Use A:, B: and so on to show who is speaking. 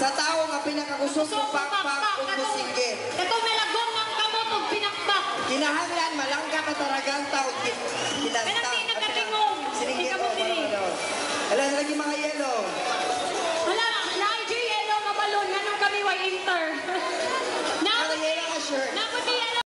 A: Sa tao nga pinakakusog ng pakpak o musinggit.
B: Katong nalagom ng kamot o pinakpak.
A: Kinahanglan malangka ka taragang tao kinanta.